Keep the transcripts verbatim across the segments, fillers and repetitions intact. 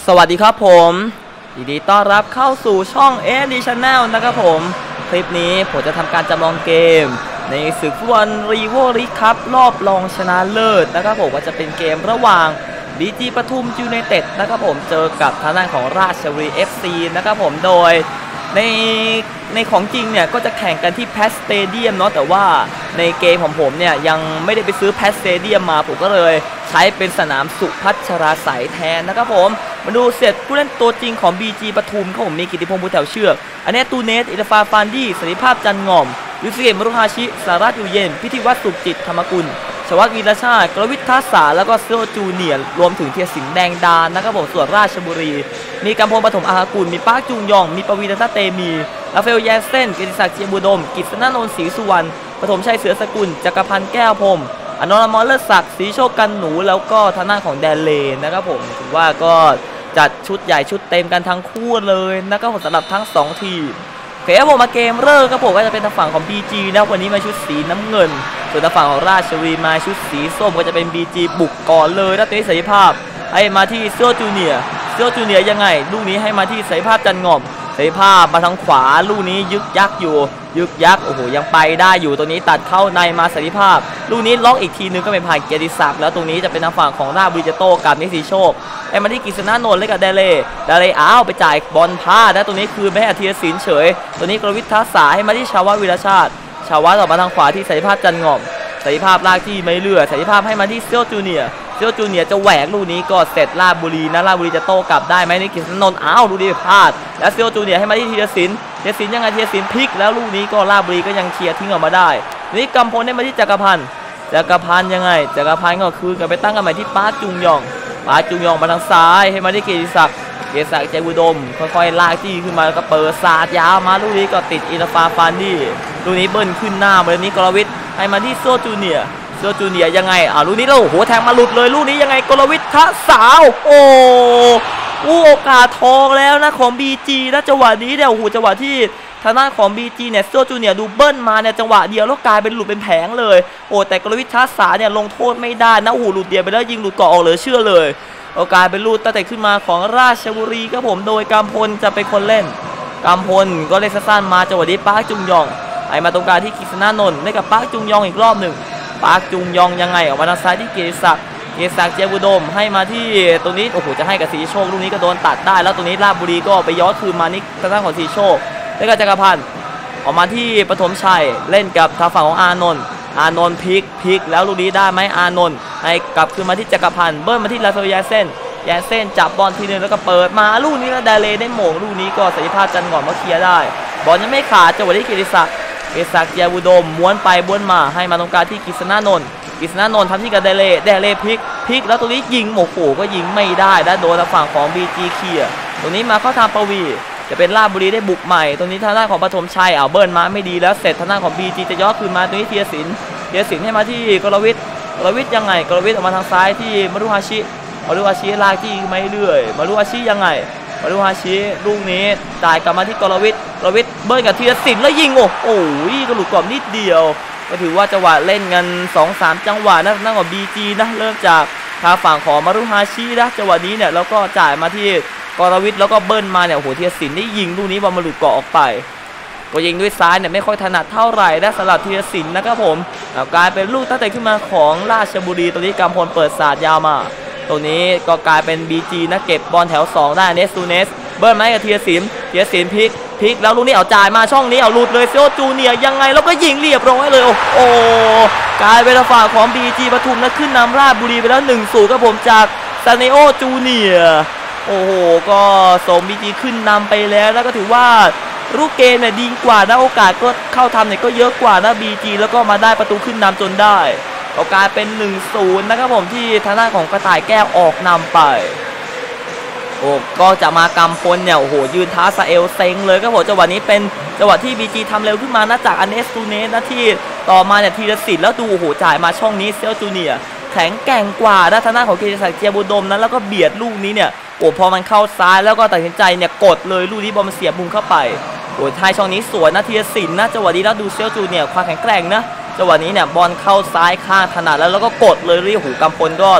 สวัสดีครับผมยินดีต้อนรับเข้าสู่ช่อง เอ เอส ดี Channel นะครับผมคลิปนี้ผมจะทำการจำลองเกมในศึกฟุตบอลรีโวลีกครับรอบรองชนะเลิศนะครับผมว่าจะเป็นเกมระหว่าง บี จี ปทุมยูไนเต็ดนะครับผมเจอกับทางด้านของราชบุรี เอฟ ซี นะครับผมโดยในในของจริงเนี่ยก็จะแข่งกันที่แพสสเตเดียมเนาะแต่ว่าในเกมของผมเนี่ยยังไม่ได้ไปซื้อแพสสเตเดียมมาผมก็เลยใช้เป็นสนามสุพัชราไสยแทนนะครับผมมาดูเสร็จผู้เล่นตัวจริงของ บี จี ปทุมครับผมมีกิติพงษ์ภูแถวเชือกอันนี้ตูเนสอิลฟาฟานดี้สันติภาพจันง่อมยูซิเกะมรุฮาชิสารัตอยู่เย็นพิธีวัฒน์สุขจิตธรรมกุลชวัฒน์วีรชาติกรวิททัศสาแล้วก็เซโอจูเนียร์รวมถึงเทียสิงห์แดงดานนะครับผมส่วนราชบุรีมีกำพลปฐมอาภากุลมีปาร์คจุงยองมีปวีณัฐเตมีราฟาเอลแยเซนกิติศักดิ์เจียมบุดมกิษณนนท์ศรีสุวรรณปฐมชัยเสือสกุลจักรพันธ์แก้วพรมอนนท์มอลเลอร์ศักดิ์ศรีโชคกันหนูแล้วก็ทางด้านของแดนเลนนะครับผมถือว่าก็จัดชุดใหญ่ชุดเต็มกันทั้งคู่เลยนะครับผมสำหรับทั้งสองทีมโอเคครับผมมาเกมเริ่มครับผมก็จะเป็นทางฝั่งของ บี จี นะวันนี้มาชุดสีน้ำเงินส่วนทางฝั่งของราชบุรีมาชุดสีส้มก็จะเป็น บี จี บุกก่อนเลยนะตัวนี้เสรีภาพให้มาที่เซโอจูเนียร์เซโอจูเนียร์ยังไงลูกนี้ให้มาที่เสรีภาพจันง่อมเสรีภาพมาทางขวาลูกนี้ยึกยักอยู่ยึกยักโอ้โหยังไปได้อยู่ตัวนี้ตัดเข้าในมาเสรีภาพลูกนี้ล็อกอีกทีนึงก็เป็นผ่านเกียรติศักดิ์แล้วตรงนี้จะเป็นทางฝั่งของราชบุรีจะโต้กับนิสิโชคไอ้มาที่กิษณนนท์เล่นกับเดเล่เดเล่อ้าวไปจ่ายบอลพลาดนะตรงนี้คือแม่อาทิตย์ศิลป์เฉยตัวนี้กรวิททัศสาให้มาที่ชาววัฒน์วีรชาติชาววัฒน์ออกมาทางขวาที่เสรีภาพจันง่อมเสรีภาพลากที่ไม่เลือดเสรีภาพให้มาที่เซโอจูเนียร์เซโอจูเนียร์จะแหวกลูกนี้ก็เสร็จราชบุรีนะราชบุรีจะโต้กลับได้ไหมนี่กิษณนนท์อ้าวลูกนี้พลาดแล้วเซโอจูเนียร์ให้มาที่ธีรศิลป์ธีรศิลป์ยังไงธีรศิลป์พลิกแล้วลูกนี้ก็ราชบุรีก็ยังเคลียร์ทิ้งออกมาได้นี่กำพลได้มาที่จักรพันธ์จักรพันธ์ยังไงจักรพันธ์ก็คืนกลับไปตั้งกันใหม่ที่ปาร์คจุงยองปาร์คจุงยองมาทางซ้ายให้มาที่เกียรติศักดิ์เกียรติศักดิ์ใจบุดมค่อยๆลากที่ขึ้นมาแล้วก็เปิดสาดยาวมาลูกนี้ก็ติดอิลฟาฟานดี้ลูกนี้เบิ้ลขึ้นหน้าแบบนี้กรวิทให้มาที่โซจูเนียร์โซจูเนียร์ยังไงอ่าลูกนี้เราโอ้โหแทงมาหลุดเลยลูกนี้ยังไงกรวิททัศสาวโอ้โอกาสทองแล้วนะของ บี จี นะจังหวะนี้เนี่ยโอ้โหจังหวะที่ทางด้านของ บี จี เนี่ยโซจูเนียร์ดูเบิ้ลมาเนี่ยจังหวะเดียวแล้วกลายเป็นหลุดเป็นแผงเลยโอ้แต่กรวิททัศสาเนี่ยลงโทษไม่ได้นะโอ้โหหลุดเดียวไปแล้วยิงหลุดเกาะออกเหลือเชื่อเลยโอกาสเป็นลูกตั้งแต่ขึ้นมาของราชบุรีครับผมโดยกำพลจะเป็นคนเล่นกำพลก็เล่นสั้นๆมาจังหวะนี้ปาร์คจุงยองไอมาตรงกลางที่กิษณนนท์เล่นกับปาร์คจุงยองอีกรอบหนึ่งปาร์คจุงยองยังไงออกมาทางซ้ายที่เกียรติศักดิ์เกียรติศักดิ์เจียบุดมให้มาที่ตรงนี้โอ้โหจะให้กับศรีโชคลูกนี้ก็โดนตัดได้แล้วตรงนี้ราชบุรีก็ไปย้อนคืนมานี่ทางด้านของศรีโชคเล่นกับจักรพันธ์ออกมาที่ปฐมชัยเล่นกับทางฝั่งของอานนท์อานนท์พลิกพลิกแล้วลูกนี้ได้ไหมอานนท์ให้กลับคืนมาที่จักรพันธ์เบิ้ลมาที่ราฟาเอล ยาเซนยาเซนจับบอลทีนึงแล้วก็เปิดมาลูกนี้แล้วเดเล่ได้โหม่งลูกนี้ก็เสรีภาพจันง่อมมาเคลียร์ได้บอลยังไม่ขาดจังหวะที่เกียรติศักดิ์เกียรติศักดิ์เจียบุดมม้วนไปม้วนมาให้มาตรงกลางที่กิษณนนท์กิษณนนท์ทำที่กับเดเล่เดเล่พลิกพลิกแล้วตรงนี้ยิงโมโหก็ยิงไม่ได้และโดนทางฝั่งของ บี จี เคลียร์ตรงนี้มาเข้าทางปวีจะเป็นราชบุรีได้บุกใหม่ตรงนี้ทางด้านของปฐมชัยเอาเบิร์นมาไม่ดีแล้วเสร็จทางด้านของ บี จี จะย้อนคืนมาตรงนี้เทียศิลป์เทียศิลป์ให้มาที่กรวิทกรวิทยังไงกรวิทออกมาทางซ้ายที่มรุฮาชิมรุฮาชิลากที่ไม่เรื่อยมรุฮาชิยังไงมรุฮาชิลูกนี้จ่ายกลับมาที่กรวิทกรวิทเบิร์นกับเทียศิลป์แล้วยิงโอ้โหก็หลุดกรอบนิดเดียวก็ถือว่าจังหวะเล่นกัน สองสาม จังหวะนะนั่งของ บี จี นะเริ่มจากทางฝั่งของมรุฮาชินะจังหวะนี้เนี่ยแล้วก็จ่ายมาที่กรวิทแล้วก็เบิ้ลมาเนี่ยโอ้โหเทียศิลป์ได้ยิงลูกนี้บอลมาหลุดเกาะออกไปก็ยิงด้วยซ้ายเนี่ยไม่ค่อยถนัดเท่าไหร่นะสำหรับเทียศิลป์นะครับผมกลายเป็นลูกตั้งแต่ขึ้นมาของราชบุรีตัวนี้กำพลเปิดศาสตร์ยาวมาตัวนี้ก็กลายเป็น บี จี นะเก็บบอลแถวสองได้เนสตูเนสเบิ้ลมากับเทียศิลป์เทียศิลป์พลิกพลิกแล้วลูกนี้เอาจ่ายมาช่องนี้เอาหลุดเลยเซโอจูเนียร์ยังไงแล้วก็ยิงเรียบร้อยเลยโอ้โหกลายเป็นฝ่ายของ บี จี ปทุมนะขึ้นนำราชบุรีไปแล้ว หนึ่งศูนย์ ครับผมจากซาเนโอจูเนียร์โอ้โหก็ส่ง บี จี ขึ้นนำไปแล้วแล้วก็ถือว่าลูกเกมเนี่ยดีกว่านะโอกาสก็เข้าทำเนี่ยก็เยอะกว่านะ บี จี แล้วก็มาได้ประตูขึ้นนำจนได้ก็กลายเป็น หนึ่งศูนย์ นะครับผมที่ทางด้านของกระต่ายแก้วออกนำไปโอ้ก็จะมากำพลเนี่ยโอ้โหยืนท้าซาเอลเซ็งเลยครับผมจังหวะนี้เป็นจังหวะที่ บี จี ทำเร็วขึ้นมานะจากอเนสตูเนสนะที่ต่อมาเนี่ยธีรศิลป์แล้วดูโอ้โหจ่ายมาช่องนี้เซลจูเนียร์แข็งแกร่งกว่านะทางด้านของเกียรติศักดิ์เจียบุดมนั้นแล้วก็เบียดลูกนี้เนี่ยโอ้พอมันเข้าซ้ายแล้วก็ตัดสินใจเนี่ยกดเลยลูกนี้บอลมันเสียบมุมเข้าไปโอ้ท้ายช่องนี้สวยนะธีรศิลป์นะจังหวะนี้แล้วดูเซลจูเนียร์ความแข็งแกร่งนะจังหวะนี้เนี่ยบอลเข้าซ้ายข้างถนัดแล้วแล้วก็กดเลยเรียกหูกำพลก็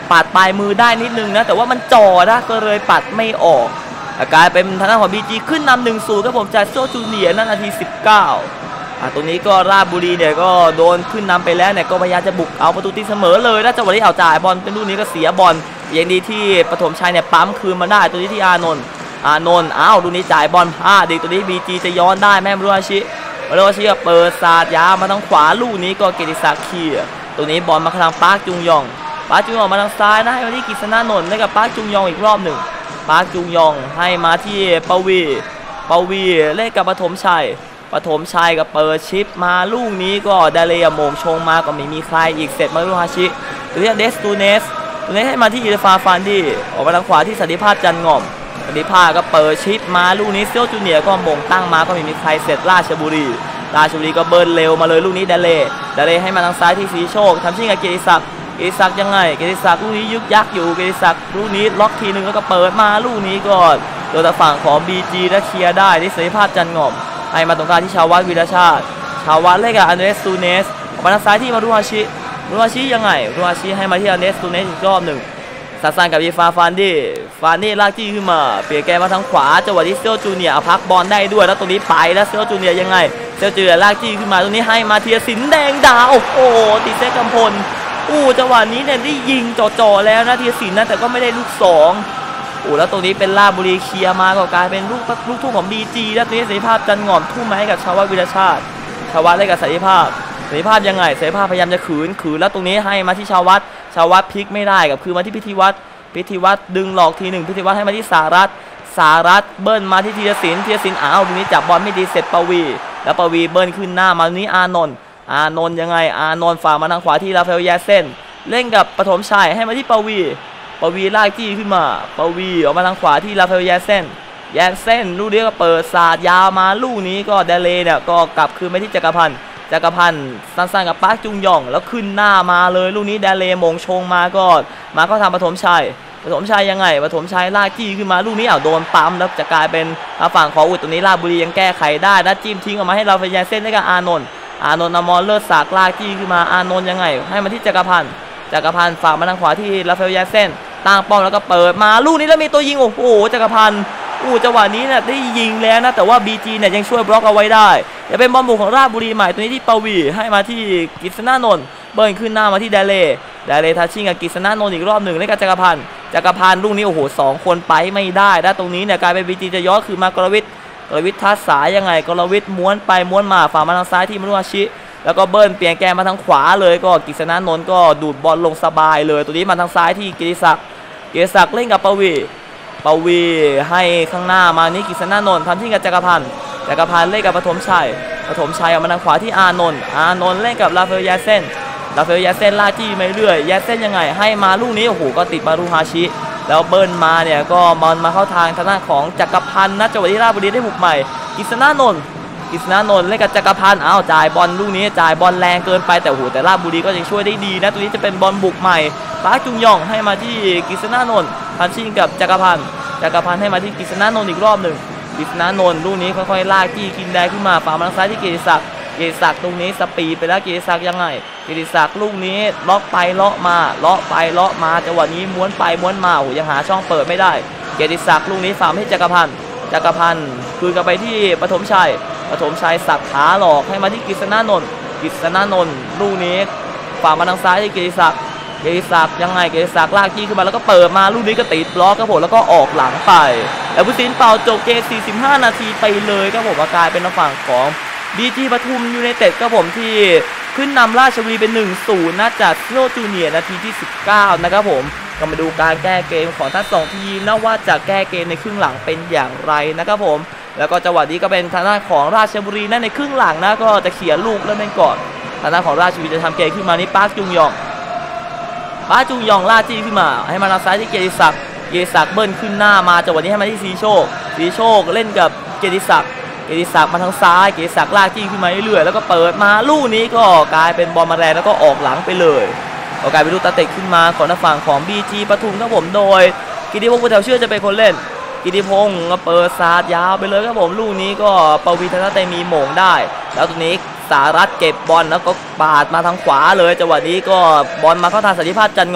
ปัดปลายมือได้นิดนึงนะแต่ว่ามันจ่อนะก็เลยปัดไม่ออกกลายเป็นทางด้านของ บี จี ขึ้นนำ หนึ่งศูนย์ ครับผมจากโซจูเนียร์นาทีสิบเก้าอ่ะตรงนี้ก็ราชบุรีเนี่ยก็โดนขึ้นนำไปแล้วเนี่ยก็พยายามจะบุกเอาประตูตีเสมอเลยนะจังหวะที่เอาจ่ายบอลเป็นลูกนี้ก็เสียบอลยังดีที่ปฐมชัยเนี่ยปั๊มคืนมาได้ตัวนี้ที่อานนท์อานนท์อ้าวลูกนี้จ่ายบอลพลาดดีตัวนี้ บี จี จะย้อนได้แม่มรุอาชิมรุอาชิเปิดศาสตร์ยาวมาทางขวาลูกนี้ก็เกติศักดิ์เขียตัวนี้บอลมาทางปาร์คจุงยองปาร์คจุงยองมาทางซ้ายนะให้มาที่กฤษณานนท์ให้กับปาร์คจุงยองอีกรอบหนึ่งปาร์คจุงยองให้มาที่ปวีปวีเล่นกับปฐมชัยปฐมชัยกับเปิดชิปมาลูกนี้ก็ดาเลียโมงชงมาก็ไม่มีใครอีกเสร็จมาลูฮาชิตัวนี้เดสตูเนสตัวนี้ให้มาที่อิลฟาฟานดี้ออกมาทางขวาที่สันติภาพจันงอมสันติภาพก็เปิดชิปมาลูกนี้เซียวจูเนียร์ก็โมงตั้งมาก็ไม่มีใครเสร็จราชบุรีราชบุรีก็เบิร์นเร็วมาเลยลูกนี้ดาเล่ดาเล่ให้มาทางซ้ายที่สีโชคทำชิ่งกับเกียรติศักดิ์เกียรติศักดิ์ยังไงเกียรติศักดิ์ลูกนี้ยึกยักอยู่เกียรติศักดิ์ลูกนี้ล็อกทีนึงแล้วก็เปิดมาลูกนี้ก่อนโดยทางฝั่งของ บี จี และเคลียร์ได้ที่สันติภาพจันงอมให้มาตรงกลางที่ชาววัดวิรชาติชาววัดเล่นกับอันเดรสตูเนสออกมาทางซ้ายที่มารุฮาชิมารุฮาชิยังไงมารุฮาชิให้มาที่อันเดรสตูเนสอีกรอบหนึ่งสัดสันกับอีฟาฟานดี้ฟานดี้ลากจี้ขึ้นมาเปลี่ยนแกมาทางขวาจังหวะที่เซียวจูเนียร์พักบอลได้ด้วยแล้วตรงนี้ไปแล้วเซียวจูเนียร์ยังไงเซียวจูเนียร์ลากจี้ขึ้นมาตรงนี้ให้มาเทียสินแดงดาวโอ้โหติดเซตกำพลอู้จังหวะนี้เนี่ยได้ยิงจ่อๆแล้วนะเทียสินนะแต่ก็ไม่ได้ลูกสองโอ้แล้วตรงนี้เป็นราชบุรีเคลียร์มาก็กลายเป็นลูกลูกทุ่งของ บี จี แล้วตรงนี้สันติภาพจันงอมทุ่มมาให้กับชาววัดวิรชาติชาววัดเล่นกับสันติภาพสันติภาพยังไงสันติภาพพยายามจะขืนขืนแล้วตรงนี้ให้มาที่ชาววัดชาววัดพลิกไม่ได้กับคือมาที่พิธีวัดพิธีวัดดึงหลอกทีหนึ่งพิธีวัดให้มาที่สารัตสารัตเบิ้ลมาที่ธีรศิลป์ธีรศิลป์อ้าวตรงนี้จับบอลไม่ดีเสร็จปวีแล้วปวีเบิ้ลขึ้นหน้ามาตรงนี้อานนท์อานนท์ยังไงอานนท์ฝ่ามาทางขวาที่ราฟาเอลแยเซ่นเล่นกับปฐมชัยให้มาที่ปวีปวีลากจี้ขึ้นมาปวีออกมาทางขวาที่ราฟาเอลแยเซ่นแยเซ่นลูกนี้ก็เปิดศาสตร์ยาวมาลูกนี้ก็เดเลเนี่ยก็กลับคืนไปที่จักรพันธ์จักรพันธ์สั้นๆกับปาร์คจุงยองแล้วขึ้นหน้ามาเลยลูกนี้เดเลมงชงมาก่อนมาก็ทำปฐมชัยปฐมชัยยังไงปฐมชัยลากจี้ขึ้นมาลูกนี้เอาโดนปั๊มแล้วจะกลายเป็นฝั่งของอุดตรงนี้ราชบุรียังแก้ไขได้นะจิ้มทิ้งออกมาให้เราไปแยเส้นได้กับอานนท์อานนท์นำมอลเลิศสากลากจี้ขึ้นมาอานนท์ยังไงให้มาที่จักรพันธ์จักรพันธ์ฝากมาทางขวาที่ราฟาเอลแยเส้นตั้งป้อมแล้วก็เปิดมาลูกนี้แล้วมีตัวยิงโอ้โหจักรพันธ์อู้จังหวะนี้เนี่ยได้ยิงแล้วนะแต่ว่า บี จี เนี่ยยังช่วยบล็อกเอาไว้ได้จะเป็นบอลบุกของราชบุรีใหม่ตัวนี้ที่ปวีให้มาที่กฤษณานนท์เบิร์นขึ้นหน้ามาที่เดเลเดเลทัชชิ่งกับกฤษณานนท์อีกรอบหนึ่งเล่นกับจักรพันธ์จักรพันธ์ลูกนี้โอ้โหสองคนไปไม่ได้แล้วตรงนี้เนี่ยกลายเป็น บี จี จะย้อนคือมากรวิทย์กรวิทย์ทัศสายยังไงกรวิทย์ม้วนไปม้วนมาฝ่ามาทางซ้ายที่มรุอาชิแล้วก็เบิร์นเปลี่ยนแกมาทางขวาเลยก็กฤษณานนท์ก็ดูดบอลลงสบายเลยตัวนี้มาทางซ้ายที่กิติศักดิ์กิติศักดิ์เล่นกับปวีปวีให้ข้างหน้ามานี้กฤษณานนท์ทำที่กับจักรพันธ์จักรพันธ์เล่นกับปฐมชัยปฐมชัยออกมาทางขวาที่อานนท์อานนท์เล่นกับราฟาเอลแยเซ่นราฟาเอลแยเซ่นลากจี้มาเรื่อยแยเซ่นยังไงให้มาลูกนี้โอ้โหก็ติดมารุฮาชิแล้วเบิร์นมาเนี่ยก็มันมาเข้าทางทางด้านของจักรพันธ์นะจังหวะที่ราชบุรีได้บุกใหม่กฤษณานนท์กฤษณานนท์เล่นกับจักรพันธ์อ้าวจ่ายบอลลูกนี้จ่ายบอลแรงเกินไปแต่โอ้โหแต่ราชบุรีก็ยังช่วยได้ดีนะตัวนี้จะเป็นบอลบุกใหม่ปาร์คจุงยองให้มาที่กฤษณานนท์ทันชิ่งกับจักรพันธ์จักรพันธ์ให้มาที่กฤษณานนท์อีกรอบหนึ่งกฤษณานนท์ลูกนี้ค่อยๆลากจี้กินแดงขึ้นมาฝ่ามาทางซ้ายที่เกียรติศักดิ์เกียรติศักดิ์ตรงนี้สปีดไปแล้วเกียรติศักดิ์ยังไงเกียรติศักดิ์ลูกนี้ล็อกไปเลาะมาเลาะไปเลาะมาจังหวะนี้ม้วนไปม้วนมาโอ้ยังหาช่องเปิดไม่ได้เกียรติศักดิ์ลูกนี้ฝ่าให้จักรพันธ์จักรพันธ์คืนกลับไปที่ปฐมชัยปฐมชัยสักขาหลอกให้มาที่กฤษณานนท์กฤษณานนท์ลูกนี้ฝ่ามาทางซ้ายที่เกียรติศักดิ์เกียรติศักดิ์ยังไงเกียรติศักดิ์ลากจี้ขึ้นมาแล้วก็เปิดมาลูกนี้ก็ติดบล็อกครับผมแล้วก็ออกหลังไปแล้วผู้สินเป่าจบเกมสี่สิบห้านาทีไปเลยครับผมกลายเป็นฝั่งของ บี จี ปทุมยูไนเต็ดครับผมที่ขึ้นนำราชบุรีเป็น หนึ่งศูนย์ นะจากโซจูเนียร์นาทีที่สิบเก้านะครับผมก็มาดูการแก้เกมของทั้งสองทีมนะว่าจะแก้เกมในครึ่งหลังเป็นอย่างไรนะครับผมแล้วก็จังหวะนี้ก็เป็นทางด้านของราชบุรีนั่นในครึ่งหลังนะก็จะเขี่ยลูกเริ่มเล่นก่อนทางด้านของราชบุรีจะทำเกมขึ้นมานี่ปาร์คจุงยองปาร์คจุงยองลากจี้ขึ้นมาให้มาทางซ้ายที่เกียรติศักดิ์เกียรติศักดิ์เบิ้ลขึ้นหน้ามาจังหวะนี้ให้มาที่สีโชคสีโชคเล่นกับเกียรติศักดิ์เกียรติศักดิ์มาทางซ้ายเกียรติศักดิ์ลากจี้ขึ้นมาเรื่อยๆแล้วก็เปิดมาลูกนี้ก็กลายเป็นบอลมาแรงแล้วก็ออกหลังไปเลยก็กลายเป็นลูกตะเตะขึ้นมาของฝั่งของ บี จี ปทุมครับผมโดยกิติพงศ์ผู้แถวเชื่อจะเป็นคนเล่นกิติพงศ์ก็เปิดซาดยาวไปเลยครับผมลูกนี้ก็ปวีธนเตมีโมงได้แล้วตัวนี้สารัตเก็บบอลแล้วก็ปาดมาทางขวาเลยจังหวะนี้ก็บอลมาเข้าทางสันติภาพจันงอม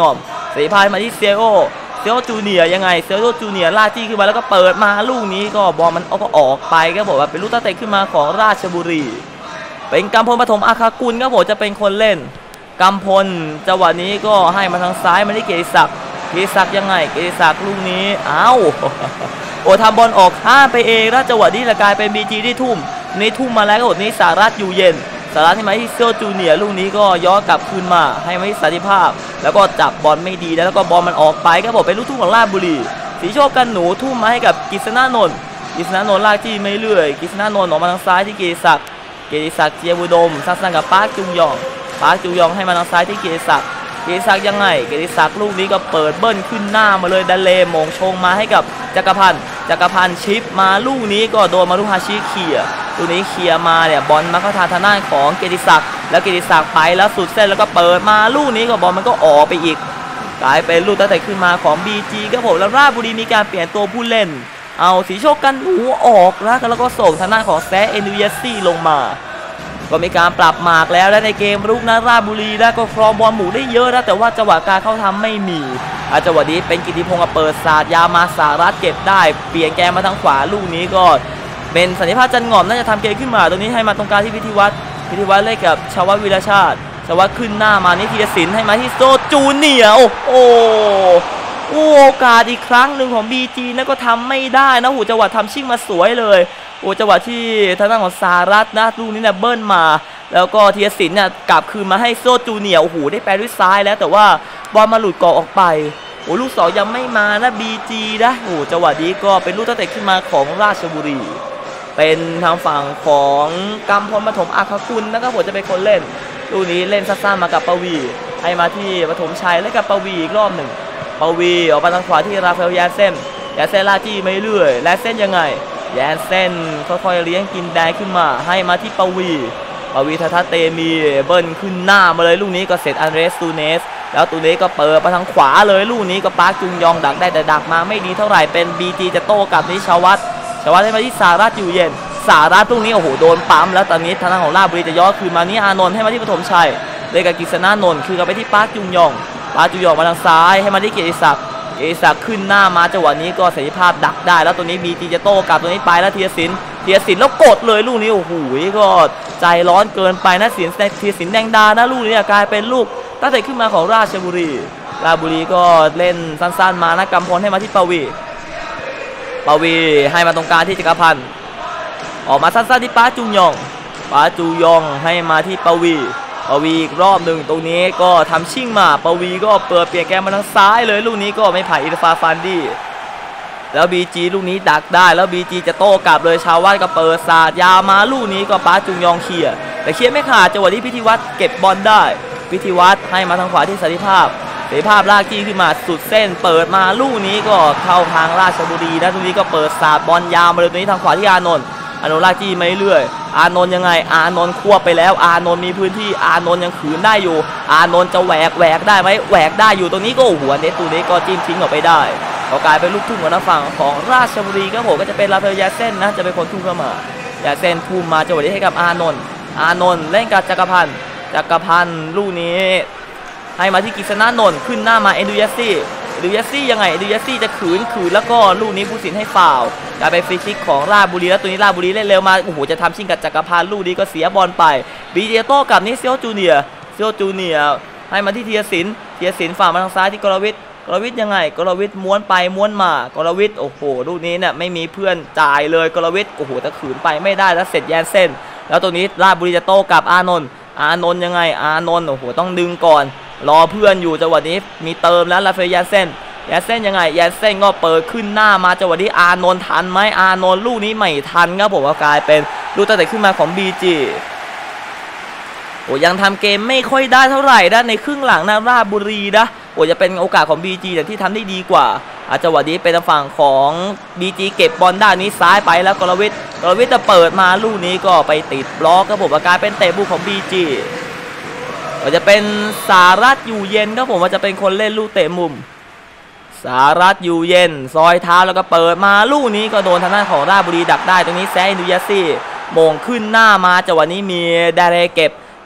เสรีพายมาที่เซโอเซโอจูเนียยังไงเซโอจูเนียลากจี้ขึ้นมาแล้วก็เปิดมาลูกนี้ก็บอลมันก็ออกไปครับผมว่าเป็นลูกตั้งเตะขึ้นมาของราชบุรีเป็นกำพลปฐมอาคากุลครับผมจะเป็นคนเล่นกำพลจังหวะนี้ก็ให้มาทางซ้ายมาที่เกียรติศักดิ์เกียรติศักดิ์ยังไงเกียรติศักดิ์ลูกนี้อ้าวโอ้ทำบอลออกข้ามไปเองแล้วจังหวะนี้กลายเป็นบีจีที่ทุ่มนี่ทุ่มมาแล้วก็นี้สารัตอยู่เย็นสารัตให้มาที่เซโอจูเนียลูกนี้ก็ย้อนกลับคืนมาให้มาที่สันติภาพแล้วก็จับบอลไม่ดีแล้วก็บอลมันออกไปครับผมเป็นลูกทุ่งของราชบุรีสีโชคกันหนูทุ่มมาให้กับกฤษณานนท์กฤษณานนท์ลากจี้ไม่เรื่อยกฤษณานนท์ออกมาทางซ้ายที่เกียรติศักดิ์เกียรติศักดิ์เจียบุดมสั้นๆกับปาร์คจุงยองปาร์คจุงยองให้มาทางซ้ายที่เกียรติศักดิ์เกียรติศักดิ์ยังไงเกียรติศักดิ์ลูกนี้ก็เปิดเบิ้ลขึ้นหน้ามาเลยดันเลมงชงมาให้กับจักรพันธ์จักรพันธ์ชิปมาลูกนี้ก็โดนมารุฮาชิเขี่ยลูกนี้เขี่ยมาเนี่ยบอลมาเข้าทางทางด้านของเกียรติศักดิ์แล้วเกียรติศักดิ์ไปแล้วสุดเส้นแล้วก็เปิดมาลูกนี้ก็บอลมันก็ออกไปอีกกลายเป็นลูกตั้งแต่ขึ้นมาของ บี จี ครับผมแล้วราชบุรีมีการเปลี่ยนตัวผู้เล่นเอาสีโชคกันหูออกแล้วแล้วก็ส่งทางด้านของแซะเอนูเยซี่ลงมาก็มีการปรับหมากแล้วและในเกมรุกนะราชบุรีแล้วก็ครองบอลหมู่ได้เยอะนะแต่ว่าจังหวะการเข้าทำไม่มีอาจังหวะนี้เป็นกิติพงศ์เปิดศาสตร์ยามาสารัตเก็บได้เปลี่ยนแกมาทางขวาลูกนี้ก็เป็นสันนิภาพจันงอมน่าจะทำเกมขึ้นมาตรงนี้ให้มาตรงกลางที่พิธีวัฒน์พิธีวัฒน์เล่นกับชวัฒน์วีรชาติชวัฒน์ขึ้นหน้ามานี่ธีรศิลป์ให้มาที่โซจูเนียโอ้โหโอกาสอีกครั้งหนึ่งของ บี จี แล้วก็ทำไม่ได้นะหูจังหวะทำชิ่งมาสวยเลยโอ้จังหวะที่ทางด้านของสารัตนะลูกนี้เนี่ยเบิ้ลมาแล้วก็ธีรศิลป์เนี่ยกลับคืนมาให้โซจูเนียโอ้โหได้แปรด้วยซ้ายแล้วแต่ว่าบอลมาหลุดกรอบออกไปโอ้ลูกสองยังไม่มานะ บี จี นะโอ้จังหวะนี้ก็เป็นลูกตั้งแต่ขึ้นมาของราชบุรีเป็นทางฝั่งของกำพลปฐมอาคากุลนะครับผมจะเป็นคนเล่นลูกนี้เล่นสั้นๆมากับปวีให้มาที่ปฐมชัยและกับปวีอีกรอบหนึ่งปวีออกมาทางขวาที่ราฟาเอลแยนเซ่นแยนเซ่นลาจี้ไม่เรื่อยแยนเซ่นยังไงแยนเซ่นค่อยๆเลี้ยงกินแดงขึ้นมาให้มาที่ปวีปวีทัศเตมีเบิ้ลขึ้นหน้ามาเลยลูกนี้ก็เสร็จอันเดรสตูเนสแล้วตูเนสก็เปิดมาทางขวาเลยลูกนี้ก็ปาร์คจุงยองดักได้แต่ดักมาไม่ดีเท่าไหร่เป็น บี จี จะโต้กับนิชวัฒน์ชวัฒน์ให้มาที่สารัตอยู่เย็นสารัตลูกนี้โอ้โหโดนปั๊มแล้วตอนนี้ทางด้านของราชบุรีจะย้อนคืนมานี่อานนท์ให้มาที่ปฐมชัยเลยกับกฤษณานนท์คือกลับไปที่ปาร์คจุงยองปาร์คจุงยองมาทางซ้ายให้มาที่เกียรติศักดิ์เกียรติศักดิ์ขึ้นหน้ามาจังหวะนี้ก็เสรีภาพดักได้แล้วตัวนี้ บี จี จะโต้กลับตัวนี้ไปแล้วธีรศิลป์ธีรศิลป์แล้วกดเลยลูกนี้โอ้โหก็ใจร้อนเกินไปนะศิลป์ธีรศิลป์แดงดานะลูกนี้กลายเป็นลูกตั้งแต่ขึ้นมาของราชบุรีราชบุรีก็เล่นสั้นๆมานะกำพลให้มาที่ปวีปวีให้มาตรงกลางที่จักรพันธ์ออกมาสั้นๆที่ปาจูยองปาจูยองให้มาที่ปวีปวีอีกรอบหนึ่งตรงนี้ก็ทำชิ่งมาปวีก็เปิดเปลี่ยนแกมมาทางซ้ายเลยลูกนี้ก็ไม่ผ่านอิรฟาฟันดี้แล้ว บี จี ลูกนี้ดักได้แล้ว บี จี จะโต้กลับเลยชาววัดก็เปิดศาสตร์ยามาลูกนี้ก็ปาจุงยองเคลียร์แต่เคลียร์ไม่ขาดจังหวะที่พิธีวัฒน์เก็บบอลได้พิธีวัฒน์ให้มาทางขวาที่สันติภาพสันติภาพลากจี้ขึ้นมาสุดเส้นเปิดมาลูกนี้ก็เข้าทางราชบุรีนะตรงนี้ก็เปิดศาสตร์บอลยาวมาเลยตรงนี้ทางขวาที่อานนท์อานนท์ลากจี้ไม่เรื่อยอานนท์ยังไงอานนท์ควบไปแล้วอานนท์มีพื้นที่อานนท์ยังขืนได้อยู่อานนท์จะแหวกแหวกได้ไหมแหวกได้อยู่ตรงนี้ก็หัวเน็ตตูนี้ก็จิ้มทิ้งออกไปได้ก็กลายเป็นลูกทุ่งของฝั่งของราชบุรีครับผมก็จะเป็นราฟาเอลยาเซ่นนะจะเป็นคนทุ่งเข้ามายาเซ่นทุ่มมาจังหวะนี้ให้กับอานนท์อานนท์เล่นกับจักรพันธ์จักรพันธ์ลูกนี้ให้มาที่กฤษณานนท์ขึ้นหน้ามาเอดูยาซี่เอดูยาซี่ยังไงเอดูยาซี่จะขืนขืนแล้วก็ลูกนี้ผู้สินให้ฟาวล์กลายเป็นฟรีคิกของราชบุรีแล้วตัวนี้ราชบุรีเล่นเร็วมาโอ้โหจะทำชิงกับจักรพันธ์ลูกนี้ก็เสียบอลไปบีเจโต้กับนี่เซียวจูเนียเซียวจูเนียให้มาที่ธีรศิลป์ธีรศิลป์ฝ่ามาทางซ้ายที่กรวิทย์กรวิทย์ยังไงกรวิทย์ม้วนไปม้วนมากรวิทย์โอ้โหลูกนี้เนี่ยไม่มีเพื่อนจ่ายเลยกรวิทย์โอ้โหจะขืนไปไม่ได้แล้วเสร็จแยนเส้นแล้วตัวนี้ราชบุรีจะโต้กับอานนท์อานนท์ยังไงอานนท์โอ้โหต้องดึงก่อนรอเพื่อนอยู่จังหวะนี้มีเติมแล้วราฟาเอลยาเซ่นยาเซ่นยังไงยาเซ่นก็เปิดขึ้นหน้ามาจังหวะนี้อานนท์ทันไหมอานนท์ลูกนี้ไม่ทันครับผมว่ากลายเป็นลูกตั้งแต่ขึ้นมาของ บี จี โอ้ยังทำเกมไม่ค่อยได้เท่าไหร่นะในครึ่งหลังนะราชบุรีนะโอ้จะเป็นโอกาสของ บี จี แต่ที่ทำได้ดีกว่าอาจังหวะนี้เป็นทางฝั่งของ บี จี เก็บบอลด้านนี้ซ้ายไปแล้วกรวิทย์กรวิทย์จะเปิดมาลูกนี้ก็ไปติดบล็อกครับผมว่ากลายเป็นเตะบุกของ บี จี ก็จะเป็นสารัตอยู่เย็นครับผมว่าจะเป็นคนเล่นลูกเตะมุมสารัตอยู่เย็นซอยเท้าแล้วก็เปิดมาลูกนี้ก็โดนทางด้านของราชบุรีดักได้ตรงนี้แซะอินดูยาซี่โมงขึ้นหน้ามาจังหวะนี้มีดาเรเก็บ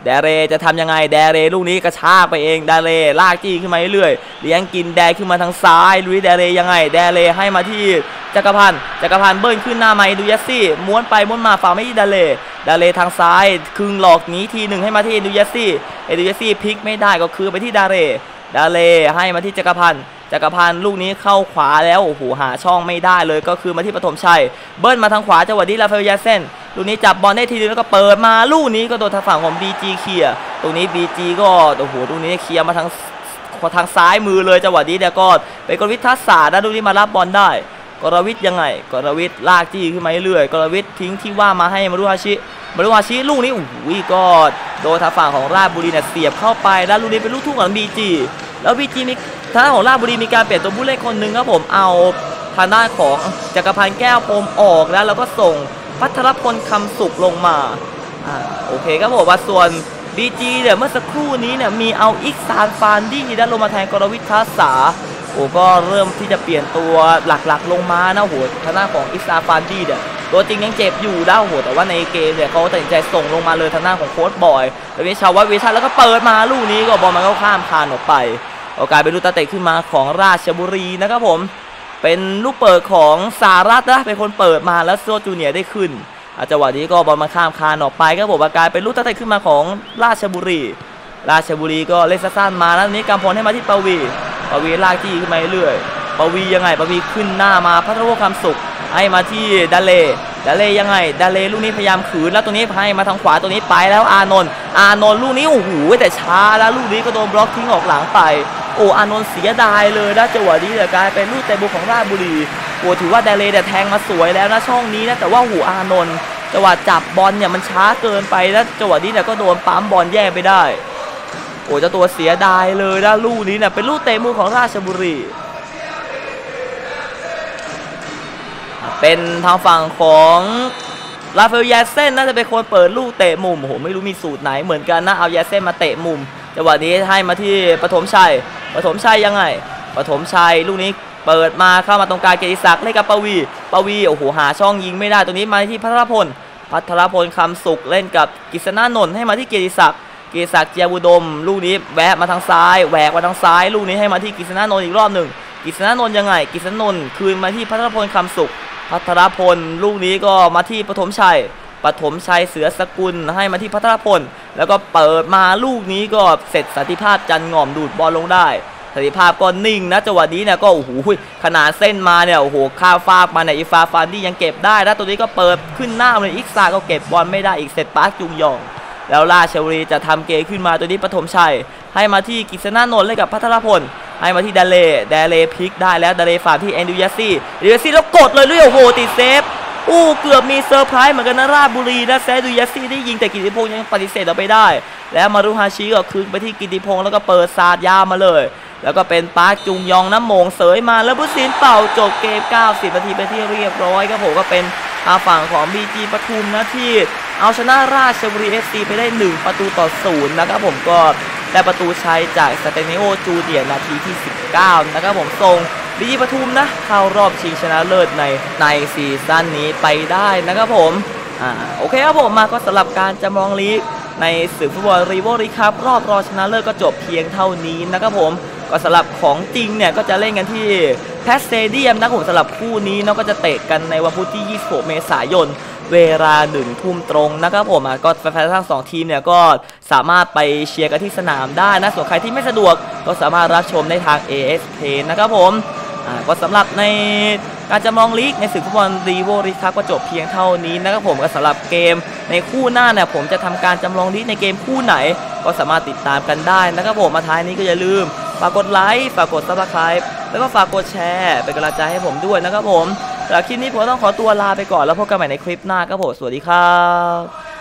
เดเรจะทำยังไงเดเรลูกนี้กระชากไปเองเดเรลากจี้ขึ้นมาเรื่อยๆเลี้ยงกินแดขึ้นมาทางซ้ายลุยเดเรยังไงเดเรให้มาที่จักรพันธ์จักรพันธ์เบิ้ลขึ้นหน้าไมดูยัสซี่ม้วนไปม้วนมาฝ่าไม่ที่เดเรเดเรทางซ้ายคึงหลอกหนีทีหนึ่งให้มาที่ดูยัสซี่เอดูยัสซี่พลิกไม่ได้ก็คือไปที่เดเรเดเรให้มาที่จักรพันธ์จักรพันธ์ลูกนี้เข้าขวาแล้วโอ้โหหาช่องไม่ได้เลยก็คือมาที่ปฐมชัยเบิ้ลมาทางขวาจังหวะนี้ลาฟาเอลยาเซนลูกนี้จับบอลได้ทีนึงแล้วก็เปิดมาลูกนี้ก็โดนทางฝั่งของ บี จี เคลียร์ตรงนี้ บี จี ก็โอ้โหลูกนี้เคลียร์มาทางทางซ้ายมือเลยจังหวะนี้เนี่ยก็เป็นกรวิทย์ทัศน์ศาสตร์นะลูกนี้มารับบอลได้กรวิทย์ยังไงกรวิทย์ลากจี้ขึ้นมาเรื่อยๆกรวิทย์ทิ้งที่ว่ามาให้มารุฮาชิมารุฮาชิลูกนี้โอ้โหก็โดนทางฝั่งของราชบุรีเนี่ยเสียบเข้าไปแล้วลูกนี้เป็นลูกทุ่งของ บี จี แล้ว บี จี มีทางด้านของราชบุรีมีการเปลี่ยนตัวผู้เล่นคนหนึ่งครับผมเอาทางด้านของจักรพันธ์แก้วพรมออกแล้วแล้วก็ส่งพัทรพลคำสุขลงมาอ่าโอเคครับผมว่าส่วน บี จี เนี่ยเมื่อสักครู่นี้เนี่ยมีเอาอิกซานฟานดี้ด้านลงมาแทนกรวิทย์ทัศน์ศาสตร์โอ้ก็เริ่มที่จะเปลี่ยนตัวหลักๆลงมานะโหทางด้านของอิกซานฟานดี้เนี่ยตัวจริงยังเจ็บอยู่ด้าโหแต่ว่าในเกมเนี่ยเขาตัดสินใจส่งลงมาเลยทางด้านของโค้ชบอยแล้ววิชาวัฒน์วิชัยแล้วก็เปิดมาลูกนี้ก็บอลมันก็ข้ามคานออกไปโอกาสเป็นลูกตะเตะขึ้นมาของราชบุรีนะครับผมเป็นลูกเปิดของสารัตนะเป็นคนเปิดมาแล้วโซจูเนียร์ได้ขึ้นจังหวะนี้ก็บอลมาข้ามคานออกไปครับผมอาการเป็นลูกตะเตะขึ้นมาของราชบุรีราชบุรีก็เล่นสั้นๆมาแล้วนี้กำพลให้มาที่ปวีปวีลากจี้ขึ้นมาเรื่อยปวียังไงปวีขึ้นหน้ามาพัทรพลคำสุขให้มาที่ดาเลดาเลยังไงดาเลลูกนี้พยายามขืนแล้วตัวนี้ให้มาทางขวาตัวนี้ไปแล้วอานนท์อานนท์ลูกนี้โอ้โหแต่ช้าแล้วลูกนี้ก็โดนบล็อกทิ้งออกหลังไปโอ้อานนท์เสียดายเลยนะจังหวะนี้กลายเป็นลูกเตะบุกของราชบุรีโอ้ถือว่าดาเลแต่แทงมาสวยแล้วนะช่องนี้นะแต่ว่าหูอานนท์จังหวะจับบอลเนี่ยมันช้าเกินไปแล้วจังหวะนี้เนี่ยก็โดนปั๊มบอลแย่ไปได้โอ้เจ้าตัวเสียดายเลยนะลูกนี้เนี่ยเป็นลูกเตะมุมของราชบุรีเป็นทางฝั่งของลาฟาเอลยาเซนน่าจะเป็นคนเปิดลูกเตะมุมโอ้โหไม่รู้มีสูตรไหนเหมือนกันนะเอายาเซนมาเตะมุมจังหวะนี้ให้มาที่ปฐมชัยปฐมชัยยังไงปฐมชัยลูกนี้เปิดมาเข้ามาตรงกลางเกียรติศักดิ์เล่นกับปวีปวีโอ้โหหาช่องยิงไม่ได้ตรงนี้มาที่พัทรพลพัทรพลคำสุขเล่นกับกฤษณานนท์ให้มาที่เกียรติศักดิ์เกียรติศักดิ์เจียบุดมลูกนี้แวะมาทางซ้ายแหวกมาทางซ้ายลูกนี้ให้มาที่กฤษณานนท์อีกรอบหนึ่งกฤษณานนท์ยังไงกฤษณานนท์คืนมาที่พัทรพลคำสุขพัทรพลลูกนี้ก็มาที่ปฐมชัยปฐมชัยเสือสกุลให้มาที่พัทรพลแล้วก็เปิดมาลูกนี้ก็เสร็จสันติภาพจันง่อมดูดบอลลงได้สันติภาพก็นิ่งนะจังหวะนี้เนี่ยก็โอ้โหขนาดเส้นมาเนี่ยโอ้โหข้าวฟากมาเนี่ยอีฟาฟานดี้ยังเก็บได้แล้วตัวนี้ก็เปิดขึ้นหน้าเลยอิกซาก็เก็บบอลไม่ได้อีกเสร็จปาร์คจุงยองแล้วราชบุรีจะทำเกมขึ้นมาตัวนี้ปฐมชัยให้มาที่กฤษณานนท์เล่นกับพัทรพลให้มาที่ดาเลดาเลพลิกได้แล้วดาเลฝากที่แอนดูยัสซี่แอนดูยัสซี่แล้วกดเลยด้วยโอ้โหติดเซฟอู้เกือบมีเซอร์ไพรส์เหมือนกันนะราชบุรีนะแซดูยัสซี่ได้ยิงแต่กิติพงษ์ยังปฏิเสธเอาไปได้แล้วมารุฮาชิก็คืนไปที่กิติพงษ์แล้วก็เปิดซาดยาวมาเลยแล้วก็เป็นปาร์คจุงยองน้ำมงเสยมาแล้วผู้สินเป่าจบเกมเก้าสิบนาทีเป็นที่เรียบร้อยครับผมก็เป็นทางฝั่งของ บี จี ปทุมนะที่เอาชนะราชบุรี เอฟ ซี ไปได้หนึ่งประตูต่อศูนย์นะครับผมก็ได้ประตูชัยจากสเตเนโอจูเดียนาทีที่สิบเก้านะครับผมส่ง บี จี ปทุมนะเข้ารอบชิงชนะเลิศในในซีซั่นนี้ไปได้นะครับผมอ่าโอเคครับผมมาก็สำหรับการจำลองลีกในศึกฟุตบอลรีโวลีกครับรอบรองชนะเลิศก็จบเพียงเท่านี้นะครับผมก็สำหรับของจริงเนี่ยก็จะเล่นกันที่แพสสเตเดียมนะครับผมสำหรับคู่นี้เนาะก็จะเตะกันในวันพุธที่ยี่สิบหกเมษายนเวลาหนึ่งทุ่มตรงนะครับผมอ่ะก็แฟนๆทั้งสองทีมเนี่ยก็สามารถไปเชียร์กันที่สนามได้นะส่วนใครที่ไม่สะดวกก็สามารถรับชมได้ทาง เอ เอส เพย์ นะครับผมอ่าก็สำหรับในการจำลองลีกในศึกฟุตบอลรีโวลีกครับก็จบเพียงเท่านี้นะครับผมก็สำหรับเกมในคู่หน้าเนี่ยผมจะทำการจำลองลีกในเกมคู่ไหนก็สามารถติดตามกันได้นะครับผมมาท้ายนี้ก็อย่าลืมฝากกดไลค์ฝากกดซับสไครป์แล้วก็ฝากกดแชร์เป็นกำลังใจให้ผมด้วยนะครับผมสำหรับคลิปนี้ผมต้องขอตัวลาไปก่อนแล้วพบกันใหม่ในคลิปหน้าครับผมสวัสดีครับ